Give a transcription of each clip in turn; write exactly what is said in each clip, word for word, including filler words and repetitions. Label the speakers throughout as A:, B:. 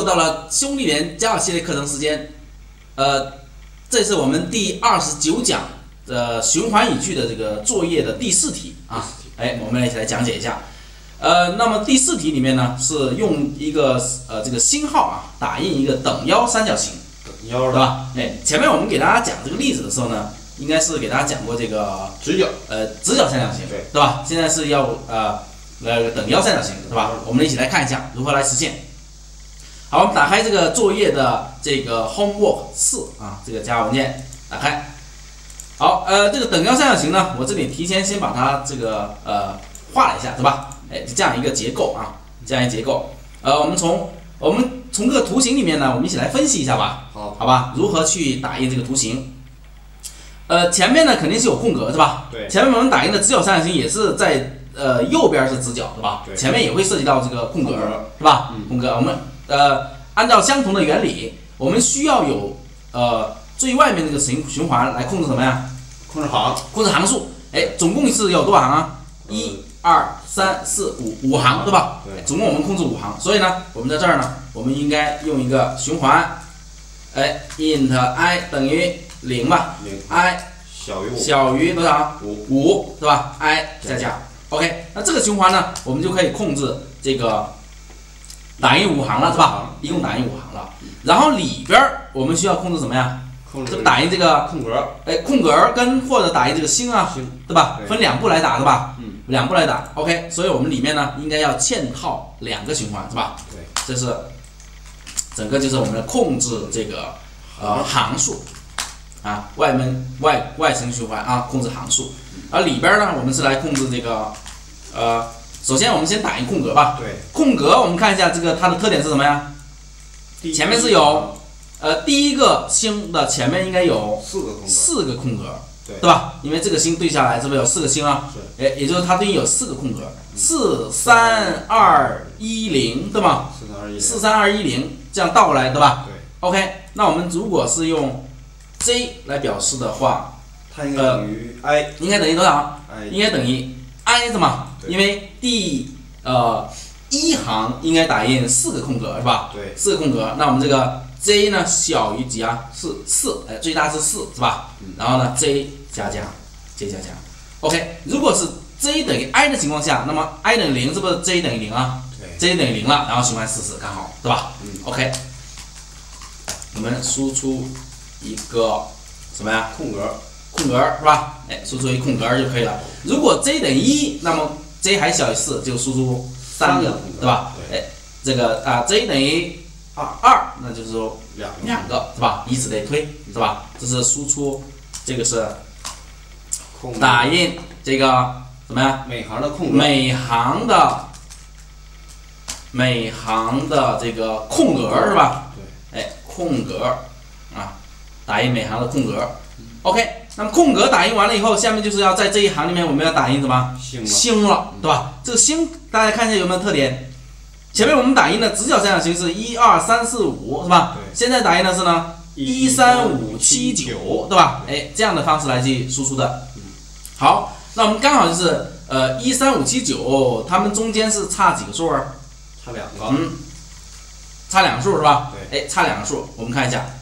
A: 到了兄弟连加法系列课程时间，呃，这是我们第二十九讲的循环语句的这个作业的第四题啊，哎，我们一起来讲解一下。呃，那么第四题里面呢，是用一个呃这个星号啊打印一个等腰三角形，
B: 等腰
A: 对吧？哎，前面我们给大家讲这个例子的时候呢，应该是给大家讲过这个
B: 直角，
A: 呃直角三角形，
B: 对，
A: 对吧？现在是要呃来个等腰三角形，对吧？我们一起来看一下如何来实现。好，我们打开这个作业的这个 homework 四啊，这个加文件打开。好，呃，这个等腰三角形呢，我这里提前先把它这个呃画了一下，对吧？哎，这样一个结构啊，这样一个结构。呃，我们从我们从这个图形里面呢，我们一起来分析一下吧。
B: 好，
A: 好吧，如何去打印这个图形？呃，前面呢肯定是有空格，是吧？
B: 对。
A: 前面我们打印的直角三角形也是在呃右边是直角，对吧？
B: 对。
A: 前面也会涉及到这个空格，
B: 空格
A: 是吧？
B: 嗯。
A: 空格，我们呃按照相同的原理，我们需要有呃最外面这个循循环来控制什么呀？
B: 控制行。
A: 控制行数。哎，总共是有多少行啊？一、二、三、四、五，五行，对吧？
B: 对。
A: 总共我们控制五行，所以呢，我们在这儿呢，我们应该用一个循环，哎 ，int i 等于零吧？
B: 零。
A: i
B: 小于五。
A: 小于多少？
B: 五。
A: 五，对吧 ？i 再加。OK， 那这个循环呢，我们就可以控制这个打印五行了，是吧？一共打印五行了。然后里边儿我们需要控制什么呀？
B: 控制
A: 这打印这个
B: 空格。
A: 哎，空格跟或者打印这个星啊，
B: 星，
A: 对吧？
B: 对
A: 分两步来打，对吧？
B: 嗯。
A: 两步来打。OK， 所以我们里面呢应该要嵌套两个循环，是吧？
B: 对。
A: 这是整个就是我们的控制这个呃行数啊，外门外外层循环啊，控制行数。而里边呢，我们是来控制这个呃，首先我们先打印空格吧。
B: 对。
A: 空格我们看一下这个它的特点是什么呀？前面是有呃第一个星的前面应该有
B: 四个空格。
A: 四个空格。
B: 对，
A: 对吧？因为这个星对下来，是不是有四个星啊？
B: 是。
A: 哎，也就是它对应有四个空格，四三二一零，对吗？
B: 四三二一零。
A: 四三二一零，这样倒过来，对吧？
B: 对。
A: OK， 那我们如果是用 J 来表示的话，
B: 它应该等于 i，、呃、
A: 应该等于多少
B: ？i
A: 应该等于 i 是吗？因为第呃一行应该打印四个空格，是吧？
B: 对。
A: 四个空格，那我们这个 J 呢小于几啊？是四，哎，最大是四，是吧？
B: 嗯、
A: 然后呢 ，J 加加 ，J 加加 ，OK。如果是 J 等于 i 的情况下，那么 i 等于零，是不是 J 等于零啊？
B: 对。
A: J 等于零了，然后循环四次，刚好，对吧？
B: 嗯。
A: OK。我们输出一个什么呀？
B: 空格。
A: 空格是吧？哎，输出一空格就可以了。如果 J 等于一，那么 J 还小于四，就输出三个，对吧？
B: 对。
A: 哎，这个啊 ，J 等于二二，那就是说
B: 两个，
A: 两个是吧？以此类推，是吧？这是输出，这个是打印这个什么呀？
B: 每行的空格。
A: 每行的每行的这个空格是吧？
B: 对。
A: 哎，空格啊，打印每行的空格。OK， 那么空格打印完了以后，下面就是要在这一行里面我们要打印什么？
B: 星了，
A: 星了，对吧？这个星大家看一下有没有特点？前面我们打印的直角三角形是一二三四五，是吧？
B: 对。
A: 现在打印的是呢一三五七九，对吧？哎，这样的方式来去输出的。
B: 嗯。
A: 好，那我们刚好就是呃一三五七九，它们中间是差几个数啊？
B: 差两个。
A: 嗯。差两个数是吧？
B: 对。
A: 哎，差两个数，我们看一下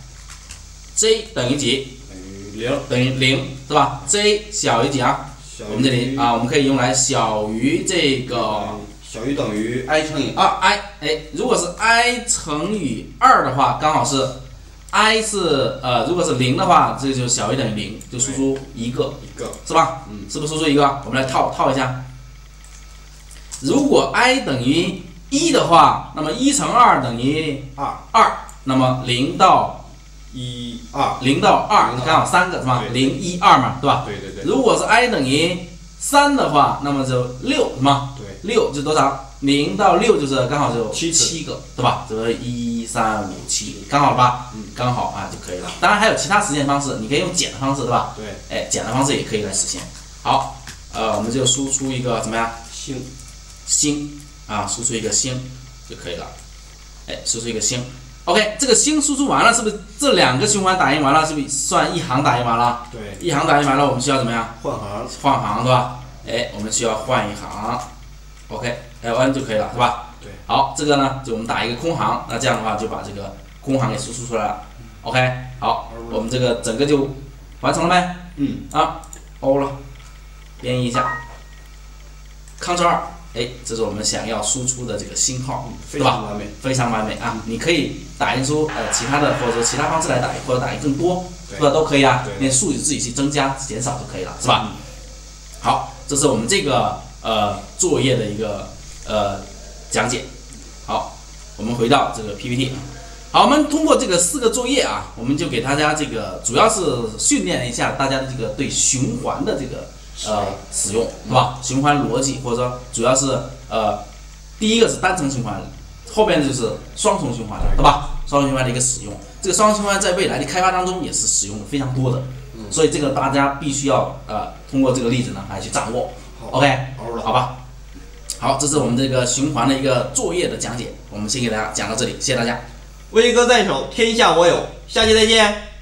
A: ，J 等于几？
B: 零
A: 等于零是吧 ？J 小于几啊？我们这里啊，我们可以用来小于这个
B: 小于等于 i 乘以二
A: i， 哎，如果是 i 乘以二的话，刚好是 i 是呃，如果是零的话，这就小于等于零，就输出一个
B: 一个
A: 是吧？
B: 嗯，
A: 是不是输出一个？我们来套套一下。如果 i 等于一的话，那么一乘二等于
B: 二
A: 二，那么零到
B: 一二
A: 零到二，刚好三个是吧？零一二嘛，对吧？
B: 对对对。
A: 如果是 i 等于三的话，那么就六是吗？
B: 对。
A: 六就多少？零到六就是刚好就
B: 七
A: 七个，对吧？这是一三五七，刚好吧？
B: 嗯，
A: 刚好啊就可以了。当然还有其他实现方式，你可以用减的方式，对吧？
B: 对。
A: 哎，减的方式也可以来实现。好，呃，我们就输出一个怎么样？
B: 星。
A: 星啊，输出一个星就可以了。哎，输出一个星。OK， 这个星输出完了，是不是这两个循环打印完了？是不是算一行打印完了？
B: 对，
A: 一行打印完了，我们需要怎么样？
B: 换行，
A: 换行对吧？哎，我们需要换一行 ，OK， L N 就可以了，是吧？
B: 对。
A: 好，这个呢，就我们打一个空行，那这样的话就把这个空行给输出出来了。OK， 好，我们这个整个就完成了没？
B: 嗯。
A: 啊 ，O 了，编译一下 ，Ctrl 二，哎，这是我们想要输出的这个星号，
B: 嗯、
A: 对吧？
B: 非常完美，
A: 非常完美啊！你可以打印出呃其他的，或者说其他方式来打印，或者打印更多，是吧？都可以啊。那数据自己去增加、减少就可以了，是吧？
B: 嗯、
A: 好，这是我们这个呃作业的一个呃讲解。好，我们回到这个 P P T。好，我们通过这个四个作业啊，我们就给大家这个主要是训练一下大家的这个对循环的这个呃使用，是吧？循环逻辑，或者说主要是呃第一个是单层循环，后边就是双重循环，对吧？双重循环的一个使用，这个双重循环在未来的开发当中也是使用的非常多的，所以这个大家必须要呃通过这个例子呢来去掌握。OK， 好吧。好，这是我们这个循环的一个作业的讲解，我们先给大家讲到这里，谢谢大家。
B: 威哥在手，天下我有，下期再见。